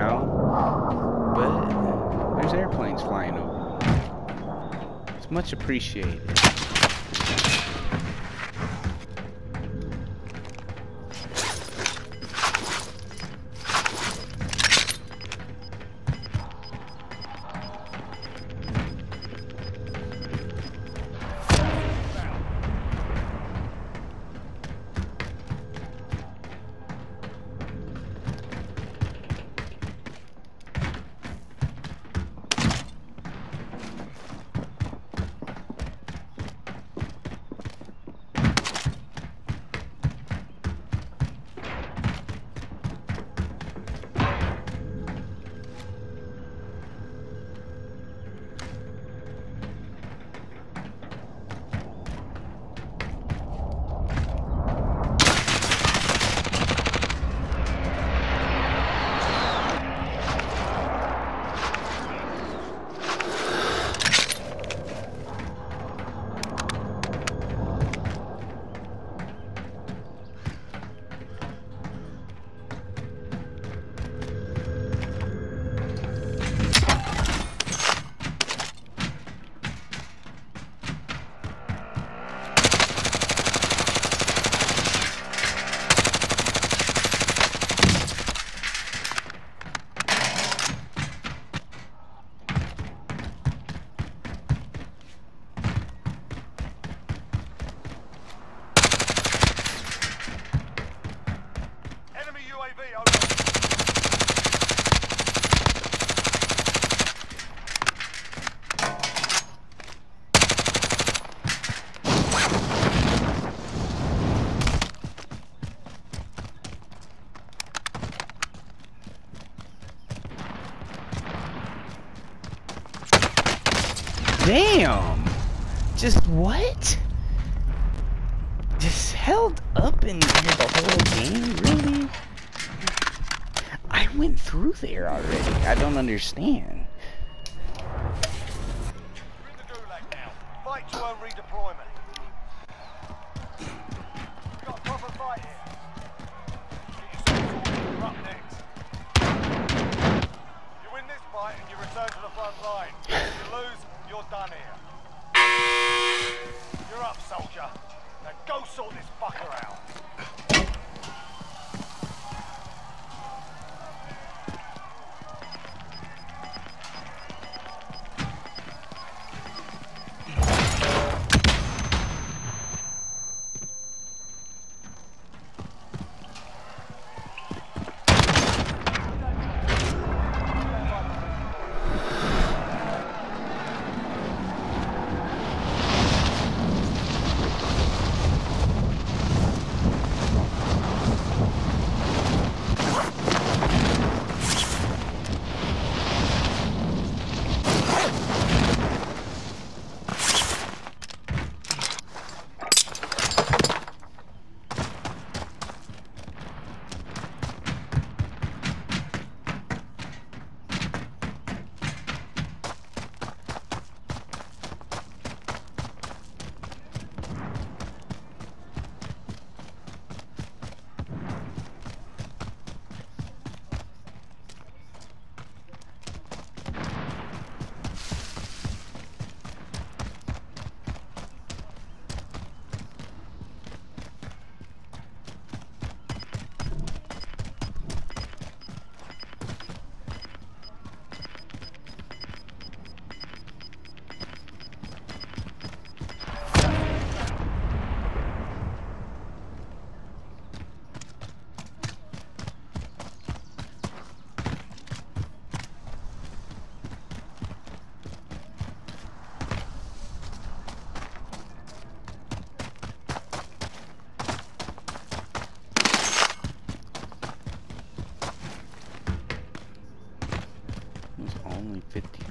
now, but there's airplanes flying over. It's much appreciated. Damn! Just what? Just held up in there the whole game? Really? I went through there already. I don't understand. You're in the gulag now. Fight to earn redeployment. We've got a proper fight here. Get yourself sorted, you're up next. You win this fight and you return to the front line. If you lose, you're done here. You're up, soldier. Now go sort this fucker out. Only 53.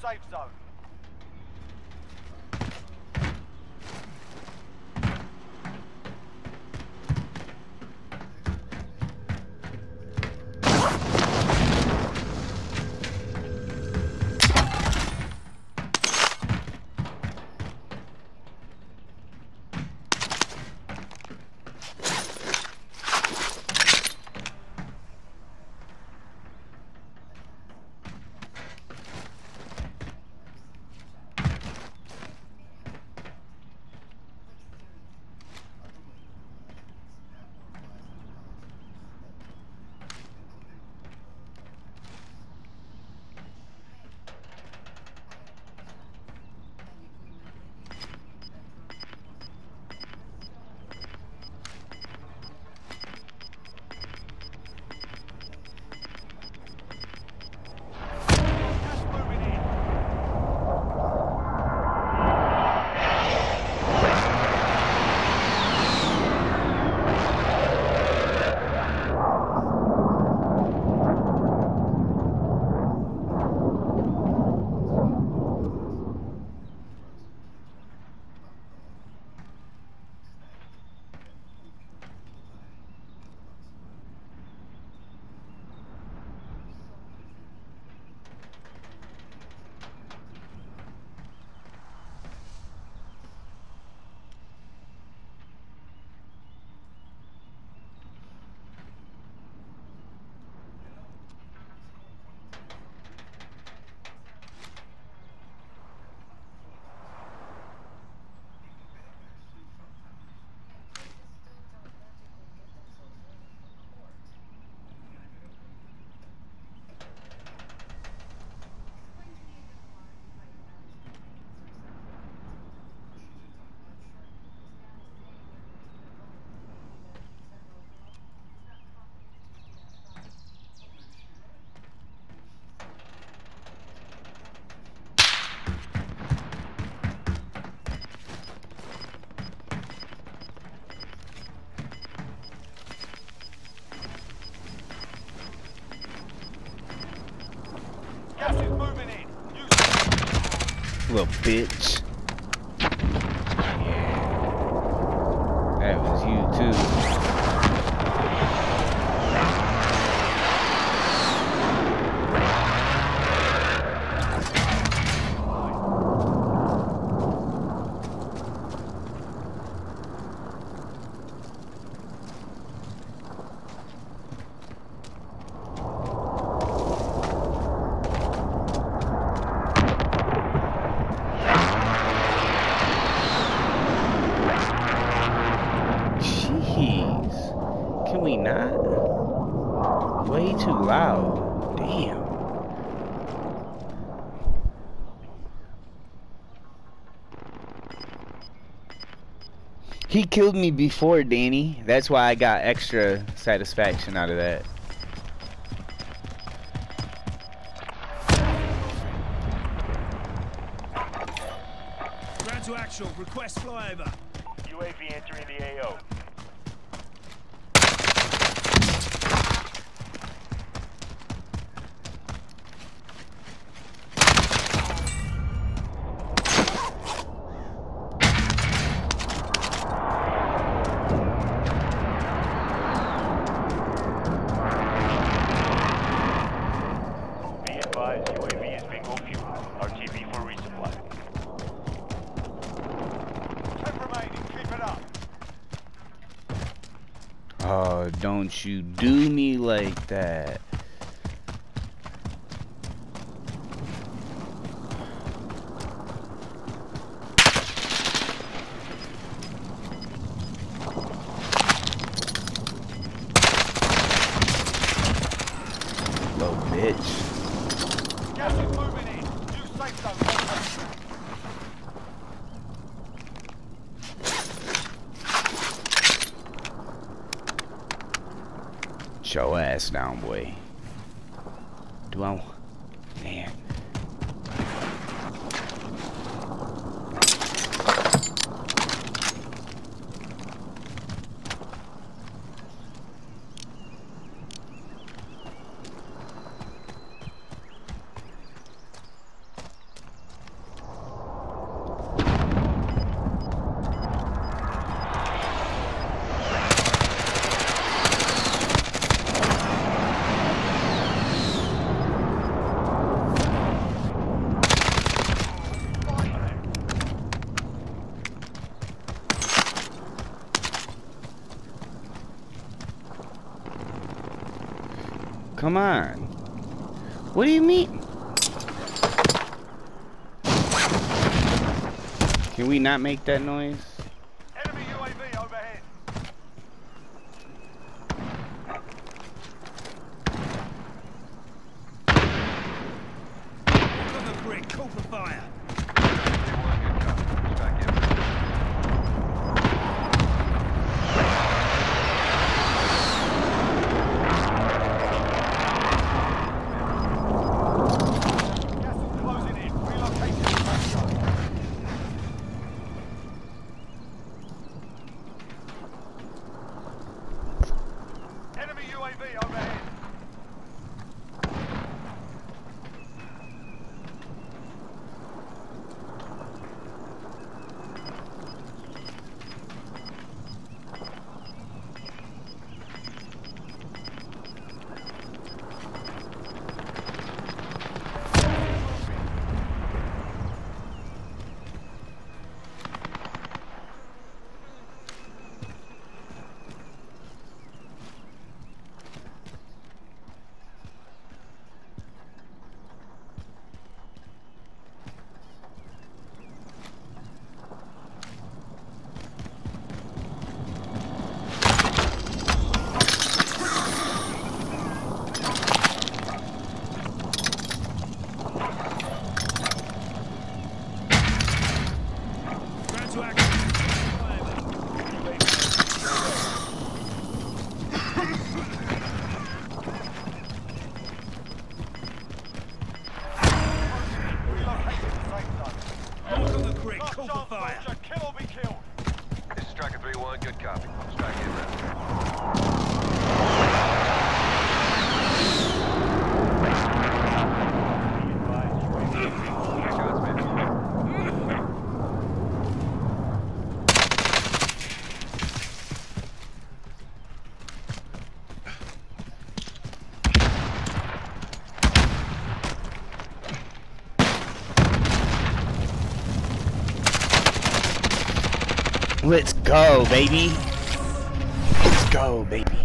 safe zone. Gas is moving in. Little bitch. Yeah. That was you too. Can we not? Way too loud. Damn. He killed me before, Danny. That's why I got extra satisfaction out of that. Ground to actual. Request flyover. UAV entering the AO. UAV is bingo fuel. RTB for resupply. 10 remaining. Keep it up. Oh, don't you do me like that. Little bitch. Gas is moving in. New safe zone. Show ass down, boy. Do I? Man. Come on. What do you mean? Can we not make that noise? Enemy UAV overhead. Cover brick, call for fire. Gas is closing in. Relocating the safe zone. Enemy UAV overhead. Ground to action. Flyover. Relocating the safe zone. Cover brick, Last call chance, for fire. soldier. Kill or be killed. This is Striker 3-1, good copy. Strike inbound. Shots, man. Let's go, baby. Let's go, baby.